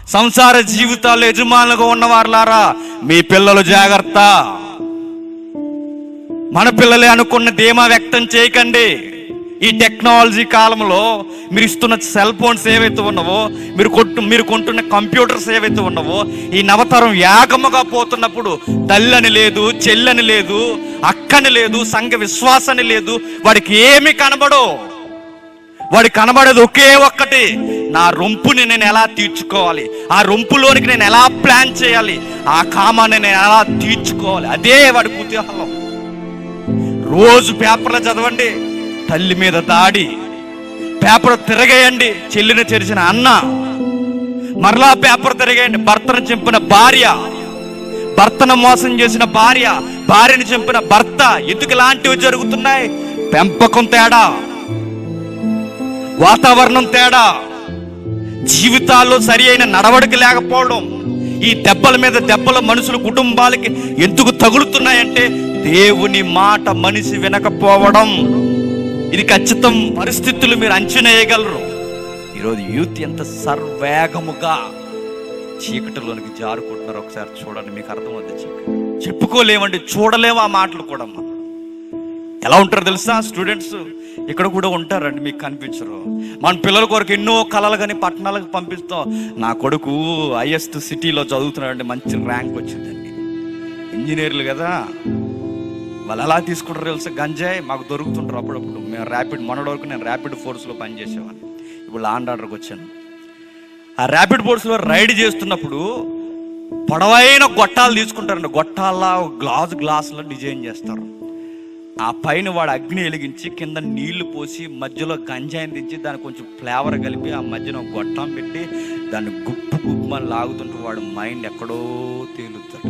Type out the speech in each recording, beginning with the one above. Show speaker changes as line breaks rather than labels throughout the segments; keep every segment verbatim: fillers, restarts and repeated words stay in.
సంసార జీవితాల్లో యజమానులుగా ఉన్నవారులారా, మీ పిల్లలు జాగ్రత్త. మన పిల్లలే అనుకున్న ధీమా వ్యక్తం చేయకండి. ఈ టెక్నాలజీ కాలంలో మీరు ఇస్తున్న సెల్ ఫోన్స్ ఏవైతే ఉన్నావో, మీరు కొట్టు మీరు కొంటున్న కంప్యూటర్స్ ఏవైతే ఉన్నావో, ఈ నవతరం ఏకముగా పోతున్నప్పుడు తల్లని లేదు, చెల్లని లేదు, అక్కని లేదు, సంఘ విశ్వాసాన్ని లేదు, వాడికి ఏమి కనబడో. వాడికి కనబడేది ఒకే ఒక్కటి, నా రొంపుని నేను ఎలా తీర్చుకోవాలి, ఆ రొంపులోనికి నేను ఎలా ప్లాన్ చేయాలి, ఆ కామాన్ని నేను ఎలా తీర్చుకోవాలి. అదే వాడి కుతూహలం. రోజు పేపర్లో చదవండి, తల్లి మీద దాడి, పేపర్ తిరగేయండి, చెల్లిని తెరిచిన అన్న, మరలా పేపర్ తిరగేయండి, భర్తను చంపిన భార్య, భర్తను మోసం చేసిన భార్య, భార్యను చంపిన భర్త. ఎందుకు ఇలాంటివి జరుగుతున్నాయి? పెంపకం తేడా, వాతావరణం తేడా, జీవితాల్లో సరి అయిన నడవడిక లేకపోవడం. ఈ దెబ్బల మీద దెబ్బల మనుషులు కుటుంబాలకి ఎందుకు తగులుతున్నాయంటే దేవుని మాట మనిషి వినకపోవడం. ఇది ఖచ్చితం. పరిస్థితులు మీరు అంచనా వేయగలరు. ఈరోజు యూత్ ఎంత సర్వేగముగా చీకటిలోనికి జారుకుంటున్నారు ఒకసారి చూడండి, మీకు అర్థమవుతుంది. చీకటి చెప్పుకోలేమండి, చూడలేము ఆ మాటలు కూడా. ఎలా ఉంటారో తెలుసా? స్టూడెంట్స్ ఇక్కడ కూడా ఉంటారండి, మీకు కనిపించరు. మన పిల్లల కొరకు ఎన్నో కళలు కానీ పట్టణాలకు పంపిస్తాం. నా కొడుకు హైయెస్ట్ సిటీలో చదువుతున్నాడండి, మంచి ర్యాంక్ వచ్చిందండి, ఇంజనీర్లు కదా. వాళ్ళు ఎలా తీసుకుంటారు తెలుసా? గంజాయి మాకు దొరుకుతుంటారు అప్పుడప్పుడు. మేము ర్యాపిడ్, మొన్నటి వరకు నేను ర్యాపిడ్ ఫోర్స్లో పనిచేసేవాడిని, ఇప్పుడు లాండ్ ఆర్డర్కి వచ్చాను. ఆ ర్యాపిడ్ ఫోర్స్లో రైడ్ చేస్తున్నప్పుడు పొడవైన గొట్టాలు తీసుకుంటారండి, గొట్టాల గ్లాస్ గ్లాసులో డిజైన్ చేస్తారు. ఆ పైన వాడు అగ్ని వెలిగించి కింద నీళ్లు పోసి మధ్యలో గంజాయిని దించి దాన్ని కొంచెం ఫ్లేవర్ కలిపి ఆ మధ్యన గొట్టం పెట్టి దాన్ని గుప్పు గుప్పని లాగుతుంటే వాడు మైండ్ ఎక్కడో తేలుతాడు.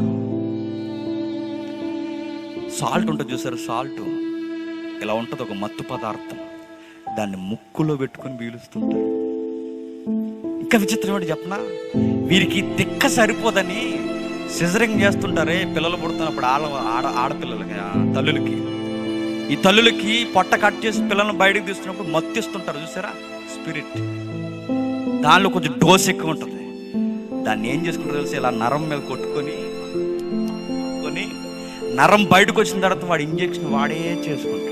సాల్ట్ ఉంటుంది చూసారు, సాల్ట్ ఇలా ఉంటుంది, ఒక మత్తు పదార్థం. దాన్ని ముక్కులో పెట్టుకుని పీలుస్తుంటారు. ఇంకా విచిత్రం ఏంటి చెప్పనా? వీరికి తిక్క సరిపోదని సిజరింగ్ చేస్తుంటారే పిల్లలు పుడుతున్నప్పుడు, ఆడ ఆడ ఆడపిల్లలకి, తల్లులకి. ఈ తల్లులకి పొట్ట కట్ చేసి పిల్లలను బయటకు తీస్తున్నప్పుడు మత్తిస్తుంటారు చూసారా, స్పిరిట్. దానిలో కొంచెం డోస్ ఎక్కువ ఉంటుంది. దాన్ని ఏం చేసుకుంటారు తెలిసి, ఇలా నరం మీద కొట్టుకొని కొని నరం బయటకు వచ్చిన తర్వాత వాడు ఇంజెక్షన్ వాడే చేసుకుంటాడు.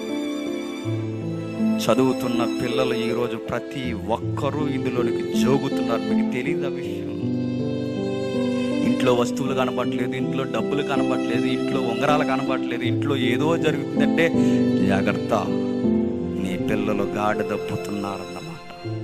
చదువుతున్న పిల్లలు ఈరోజు ప్రతి ఒక్కరూ ఇందులోనికి జోగుతున్నారు. మీకు తెలియదు ఆ విషయం. ఇంట్లో వస్తువులు కనబడట్లేదు, ఇంట్లో డబ్బులు కనబడట్లేదు, ఇంట్లో ఉంగరాలు కనబడట్లేదు, ఇంట్లో ఏదో జరుగుతుందంటే జాగ్రత్త, నీ పిల్లలు గాడి దప్పుతున్నారన్నమాట.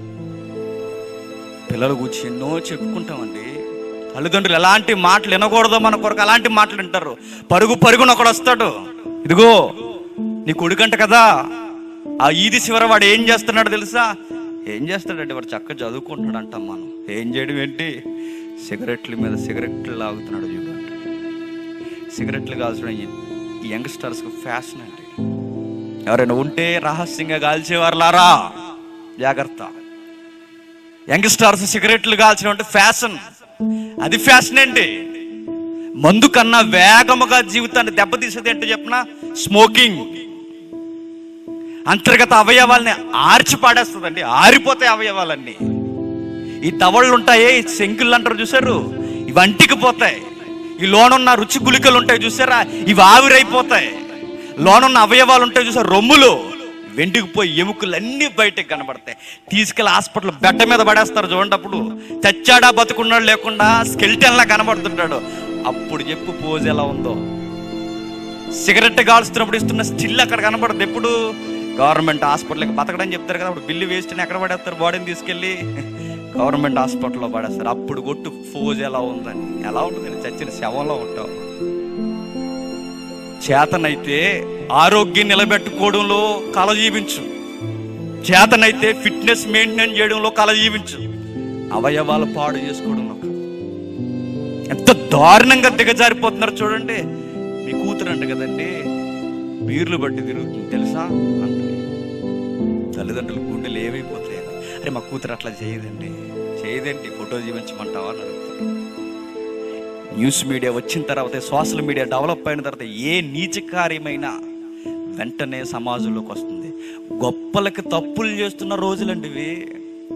పిల్లల గురించి ఎన్నో చెప్పుకుంటామండి. తల్లిదండ్రులు ఎలాంటి మాటలు వినకూడదో మన కొరకు అలాంటి మాటలు వింటారు. పరుగు పరుగున ఒకడు వస్తాడు, ఇదిగో నీ కొడుకంట కదా, ఆ ఈది చివర వాడు ఏం చేస్తున్నాడు తెలుసా? ఏం చేస్తాడంటే వాడు చక్కగా చదువుకుంటున్నాడు అంటాం మనం. ఏం చేయడం ఏంటి? సిగరెట్ల మీద సిగరెట్లు లాగుతున్నాడు చూడండి. సిగరెట్లు కాల్చడం ఈ యంగ్స్టర్స్కి ఫ్యాషన్ అండి. ఎవరైనా ఉంటే రహస్యంగా కాల్చేవారులారా జాగ్రత్త. యంగ్స్టర్స్ సిగరెట్లు కాల్చడం అంటే ఫ్యాషన్. అది ఫ్యాషన్ అండి. మందు కన్నా వేగముగా జీవితాన్ని దెబ్బతీసేది ఏంటో చెప్పిన స్మోకింగ్. అంతర్గత అవయవాల్ని ఆర్చి పాడేస్తుందండి, ఆరిపోతాయి అవయవాలన్నీ. ఈ దవళ్ళు ఉంటాయి, శంకులు అంటారు చూసారు, ఇవి అంటికి పోతాయి. ఈ లోనున్న రుచి గుళికలు ఉంటాయి చూసారా, ఇవి ఆవిరైపోతాయి. లోనున్న అవయవాలు ఉంటాయి చూసారు, రొమ్ములు, వెంటికి పోయి ఎముకలు అన్నీ బయటకు కనబడతాయి. తీసుకెళ్ళి హాస్పిటల్ బెడ్డ మీద పడేస్తారు చూడండి. అప్పుడు చచ్చాడా బతుకున్నాడు లేకుండా స్కెల్టన్లా కనబడుతుంటాడు. అప్పుడు చెప్పు పోజ్ ఎలా ఉందో. సిగరెట్ కాల్స్తున్నప్పుడు ఇస్తున్న స్టిల్ అక్కడ కనబడదు. ఎప్పుడు గవర్నమెంట్ హాస్పిటల్కి బతకడని చెప్తారు కదా, అప్పుడు బిల్లు వేస్ట్ ఎక్కడ పడేస్తారు? బాడీని తీసుకెళ్ళి గవర్నమెంట్ హాస్పిటల్లో పడేస్తారు. అప్పుడు కొట్టు ఫోజ్ ఎలా ఉందని. ఎలా ఉంటుంది? చచ్చిన శవంలో ఉంటావు. చేతనైతే ఆరోగ్యం నిలబెట్టుకోవడంలో కళ జీవించు, చేతనైతే ఫిట్నెస్ మెయింటైన్ చేయడంలో కళ జీవించు, అవయవాలు పాడు చేసుకోవడంలో. ఎంత దారుణంగా దిగజారిపోతున్నారు చూడండి. మీ కూతురు అంట కదండి, బీర్లు బట్టి తిరుగుతుంది తెలుసా అంట. తల్లిదండ్రులు గుండెలు ఏమైపోతాయండి. అరే మా కూతురు అట్లా చేయదండి, చేయదండి, ఫోటో జీవించమంటావా అని అడుగుతారు. న్యూస్ మీడియా వచ్చిన తర్వాత, సోషల్ మీడియా డెవలప్ అయిన తర్వాత ఏ నీచ కార్యమైనా వెంటనే సమాజంలోకి వస్తుంది. గొప్పలకి తప్పులు చేస్తున్న రోజులండి ఇవి.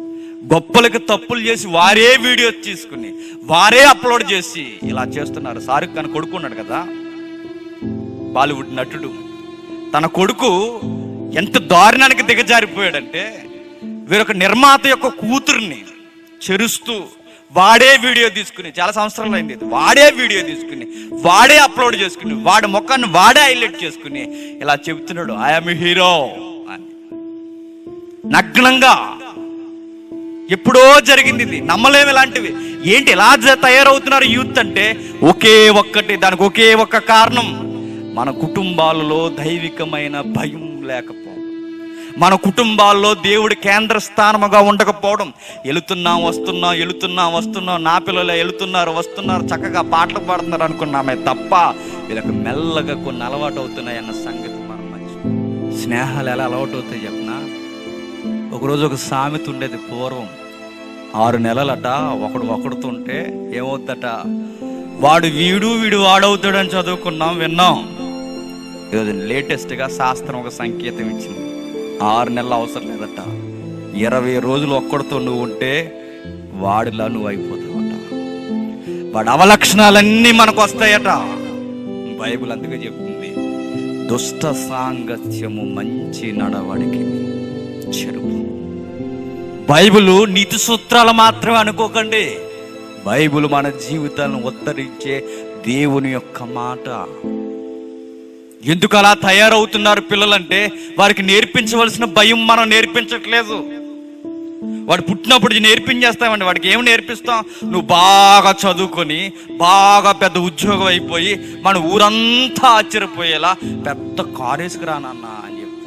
గొప్పలకి తప్పులు చేసి వారే వీడియో తీసుకుని వారే అప్లోడ్ చేసి ఇలా చేస్తున్నారు. షారుఖ్ ఖాన్ కొడుకు ఉన్నాడు కదా, బాలీవుడ్ నటుడు, తన కొడుకు ఎంత దారుణానికి దిగజారిపోయాడంటే వీరొక నిర్మాత యొక్క కూతుర్ని చెరుస్తూ వాడే వీడియో తీసుకుని, చాలా సంవత్సరాలు అయింది, వాడే వీడియో తీసుకుని వాడే అప్లోడ్ చేసుకుని వాడి ముఖాన్ని వాడే హైలైట్ చేసుకుని ఇలా చెబుతున్నాడు, ఐఎమ్ హీరో అని. నగ్నంగా ఎప్పుడో జరిగింది ఇది, నమ్మలేము ఇలాంటివి. ఏంటి ఇలా తయారవుతున్నారు యూత్ అంటే ఒకే ఒక్కటి, దానికి ఒకే ఒక్క కారణం, మన కుటుంబాలలో దైవికమైన భయం లేకపోవడం, మన కుటుంబాల్లో దేవుడి కేంద్ర స్థానముగా ఉండకపోవడం. వెళుతున్నాం వస్తున్నాం వెళుతున్నాం వస్తున్నాం నా పిల్లలు వెళుతున్నారు వస్తున్నారు చక్కగా పాటలు పాడుతున్నారు అనుకున్నామే తప్ప వీళ్ళకి మెల్లగా కొన్ని అలవాటు అవుతున్నాయి అన్న సంగతి మనం మంచి. స్నేహాలు ఎలా అలవాటు అవుతాయి చెప్పనా? ఒకరోజు ఒక సామెత ఉండేది పూర్వం, ఆరు నెలలట ఒకడు ఒకడుతుంటే ఏమవుద్దట, వాడు వీడు వీడు వాడవుతాడని చదువుకున్నాం విన్నాం. ఈరోజు లేటెస్ట్గా శాస్త్రం ఒక సంకేతం ఇచ్చింది, ఆరు నెలలు అవసరం లేదట, ఇరవై రోజులు ఒక్కడితో నువ్వు ఉంటే వాడిలా నువ్వు అయిపోతావట. వాడి అవలక్షణాలన్నీ మనకు వస్తాయట. బైబిల్ అందుకే చెప్తుంది, దుష్ట సాంగత్యము మంచి నడవడికి చెరుపు. బైబిల్ నీతి సూత్రాలు మాత్రమే అనుకోకండి, బైబిల్ మన జీవితాలను ఉద్ధరించే దేవుని యొక్క మాట. ఎందుకు అలా తయారవుతున్నారు పిల్లలంటే వారికి నేర్పించవలసిన భయం మనం నేర్పించట్లేదు. వాడు పుట్టినప్పుడు నేర్పించేస్తామండి, వాడికి ఏమి నేర్పిస్తాం? నువ్వు బాగా చదువుకొని బాగా పెద్ద ఉద్యోగం అయిపోయి మన ఊరంతా ఆశ్చర్యపోయేలా పెద్ద కారేసుకు రానన్నా అని చెప్తాం.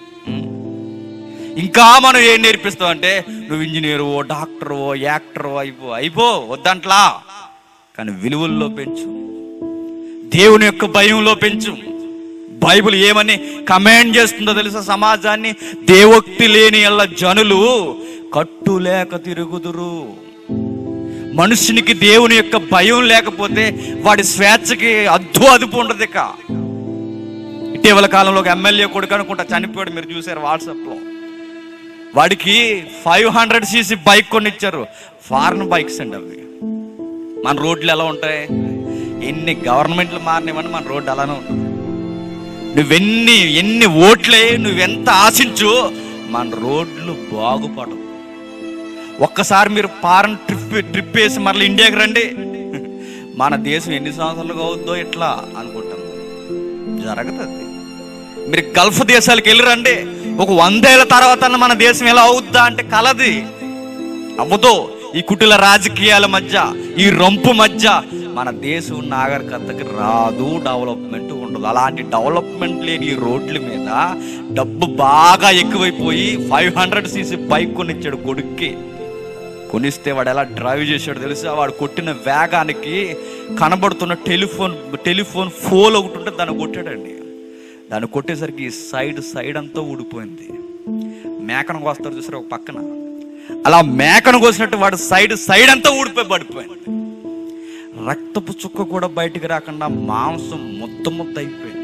ఇంకా మనం ఏం నేర్పిస్తాం అంటే నువ్వు ఇంజనీరు డాక్టరు యాక్టరు అయిపో అయిపో వద్దంట్లా, కానీ విలువల్లో పెంచు, దేవుని యొక్క భయంలో పెంచు. బైబిల్ ఏమని కమాండ్ చేస్తుందో తెలుసా సమాజాన్ని? దేవోక్తి లేని ఎల్ల జనులు కట్టు లేక తిరుగుదురు. మనుషునికి దేవుని యొక్క భయం లేకపోతే వాడి స్వేచ్ఛకి అద్దు అదుపు ఉండదు. ఇక ఇటీవల కాలంలో ఒక ఎమ్మెల్యే కొడుకు అనుకుంటా చనిపోయాడు, మీరు చూసారు వాట్సాప్లో. వాడికి ఫైవ్ హండ్రెడ్ సీసీ బైక్ కొనిచ్చారు, ఫారెన్ బైక్స్ అండి అవి. మన రోడ్లు ఎలా ఉంటాయి? ఎన్ని గవర్నమెంట్లు మారినామని మన రోడ్డు అలానే ఉంటుంది. నువ్వెన్ని ఎన్ని ఓట్లే నువ్వెంత ఆశించు మన రోడ్లు బాగుపడవు. ఒక్కసారి మీరు ఫారెన్ ట్రిప్ ట్రిప్ వేసి మళ్ళీ ఇండియాకి రండి, మన దేశం ఎన్ని సంవత్సరాలుగా అవుద్దో ఇట్లా అనుకుంటాం, జరగదు. మీరు గల్ఫ్ దేశాలకు వెళ్ళి రండి, ఒక వందేళ్ల తర్వాత మన దేశం ఎలా అవుద్దా అంటే కలది, అవ్వదు. ఈ కుటిల రాజకీయాల మధ్య ఈ రొంపు మధ్య మన దేశం నాగరికతకి రాదు, డెవలప్మెంట్ ఉండదు. అలాంటి డెవలప్మెంట్ లేని ఈ రోడ్ల మీద డబ్బు బాగా ఎక్కువైపోయి ఫైవ్ హండ్రెడ్ సీసీ బైక్ కొనిచ్చాడు కొడుక్కి. కొనిస్తే వాడు ఎలా డ్రైవ్ చేశాడు తెలుసా? వాడు కొట్టిన వేగానికి కనబడుతున్న టెలిఫోన్ టెలిఫోన్ ఫోన్ ఒకటి ఉంటే దాన్ని కొట్టాడండి. దాన్ని కొట్టేసరికి సైడ్ సైడ్ అంతా ఊడిపోయింది. మేకను కోస్తారు చూసారు ఒక పక్కన, అలా మేకను కోసినట్టు వాడు సైడ్ సైడ్ అంతా ఊడిపోయి పడిపోయింది. రక్తపు చుక్క కూడా బయటికి రాకుండా మాంసం ముద్ద ముద్ద అయిపోయింది.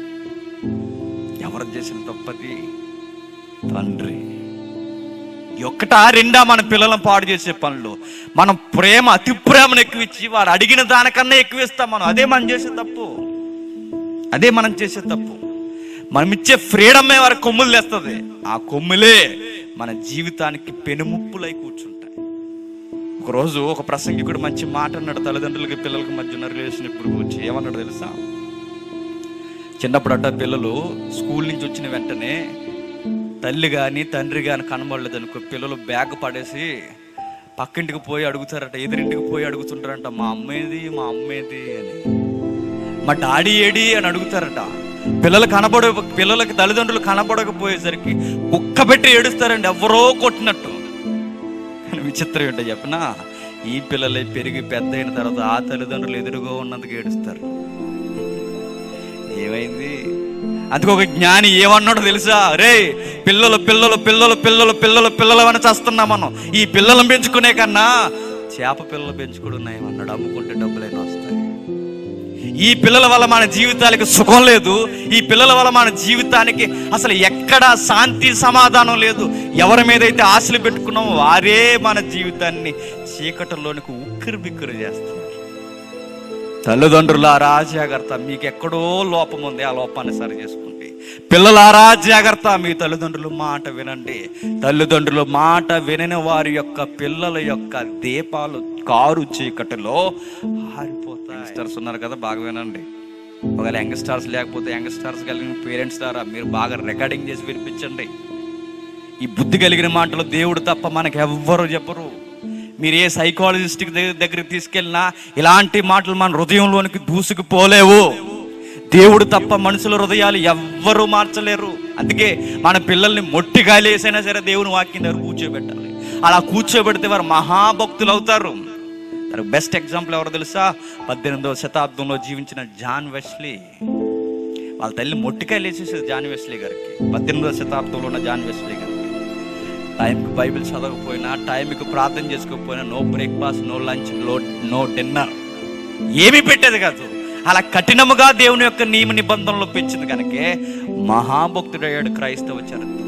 ఎవరు చేసిన తప్పది? తండ్రి. ఒక్కటా రెండా మన పిల్లలను పాడు చేసే పనులు? మనం ప్రేమ అతి ప్రేమను ఎక్కువ ఇచ్చి వాడు అడిగిన దానికన్నా ఎక్కువ ఇస్తాం మనం. అదే మనం చేసే తప్పు, అదే మనం చేసే తప్పు. మనం ఇచ్చే ఫ్రీడమే వారి కొమ్ములు తెస్తుంది. ఆ కొమ్ములే మన జీవితానికి పెనుముప్పులై కూర్చుంటాయి. ఒకరోజు ఒక ప్రసంగికుడు మంచి మాట అన్నాడు, తల్లిదండ్రులకి పిల్లలకి మధ్య ఉన్న రిలేషన్ ఇప్పుడు గురించి. ఏమన్నాడు తెలుసా? చిన్నప్పుడు అట్ట పిల్లలు స్కూల్ నుంచి వచ్చిన వెంటనే తల్లి కానీ తండ్రి కానీ కనబడలేదు అనుకో, పిల్లలు బ్యాగ్ పడేసి పక్కింటికి పోయి అడుగుతారట, ఎదురింటికి పోయి అడుగుతుంటారంట, మా అమ్మేది మా అమ్మేది అని, మా డాడీ ఏడి అని అడుగుతారట. పిల్లలు కనబడ పిల్లలకి తల్లిదండ్రులు కనబడకపోయేసరికి కుక్క పెట్టి ఏడుస్తారండి, ఎవరో కొట్టినట్టు. కానీ విచిత్రం ఏంటో చెప్పనా? ఈ పిల్లలే పెరిగి పెద్ద అయిన తర్వాత ఆ తల్లిదండ్రులు ఎదురుగా ఉన్నందుకు ఏడుస్తారు. ఏమైంది? అందుకు ఒక జ్ఞాని ఏమన్నాడో తెలుసా? రే పిల్లలు పిల్లలు పిల్లలు పిల్లలు పిల్లలు పిల్లలు అని చేస్తున్నాం మనం. ఈ పిల్లలను పెంచుకునే కన్నా చేప పిల్లలు పెంచుకున్నాయి అన్నాడు. అమ్ముకుంటే డబ్బులైనా వస్తాయి. ఈ పిల్లల వల్ల మన జీవితానికి సుఖం లేదు, ఈ పిల్లల వల్ల మన జీవితానికి అసలు ఎక్కడ శాంతి సమాధానం లేదు. ఎవరి మీదైతే ఆశలు పెట్టుకున్నామో వారే మన జీవితాన్ని చీకటిలోనికి ఉక్కిరి బిక్కిరి చేస్తున్నారు. తల్లిదండ్రులారా జాగ్రత్త, మీకు ఎక్కడో లోపం ఉంది, ఆ లోపాన్ని సరి చేసుకోండి. పిల్లలారా జాగ్రత్త, మీ తల్లిదండ్రుల మాట వినండి. తల్లిదండ్రుల మాట వినని వారి యొక్క పిల్లల యొక్క దీపాలు కారు చీకటిలో ఆరిపోతాయి. యంగ్స్టర్స్ ఉన్నారు కదా, బాగా వినండి. ఒకవేళ యంగ్స్టర్స్ లేకపోతే యంగ్స్టర్స్ కలిగిన పేరెంట్స్ ద్వారా మీరు బాగా రికార్డింగ్ చేసి వినిపించండి. ఈ బుద్ధి కలిగిన మాటలు దేవుడు తప్ప మనకు ఎవ్వరు చెప్పరు. మీరు ఏ సైకాలజిస్ట్ దగ్గరికి తీసుకెళ్ళినా ఇలాంటి మాటలు మన హృదయంలోనికి దూసుకుపోలేవు. దేవుడు తప్ప మనుషుల హృదయాలు ఎవ్వరూ మార్చలేరు. అందుకే మన పిల్లల్ని మొట్టి గాలేసైనా సరే దేవుని వాక్యం దగ్గర కూర్చోబెట్టాలి. అలా కూర్చోబెడితే వారు మహాభక్తులు అవుతారు. దానికి బెస్ట్ ఎగ్జాంపుల్ ఎవరో తెలుసా? పద్దెనిమిదవ శతాబ్దంలో జీవించిన జాన్ వెస్లీ. వాళ్ళ తల్లి మొట్టికాయలు వేసేసేది జాన్ వెస్లీ గారికి. పద్దెనిమిదవ శతాబ్దంలో ఉన్న జాన్ వెస్లీ గారికి టైంకి బైబిల్ చదవకపోయినా, టైంకి ప్రార్థన చేసుకోకపోయినా, no breakfast, no lunch, no no dinner ఏమీ పెట్టేది కాదు. అలా కఠినముగా దేవుని యొక్క నియమ నిబంధనలు పెంచింది కనుకే మహాభక్తుడయ్యాడు క్రైస్తవ చరిత్ర.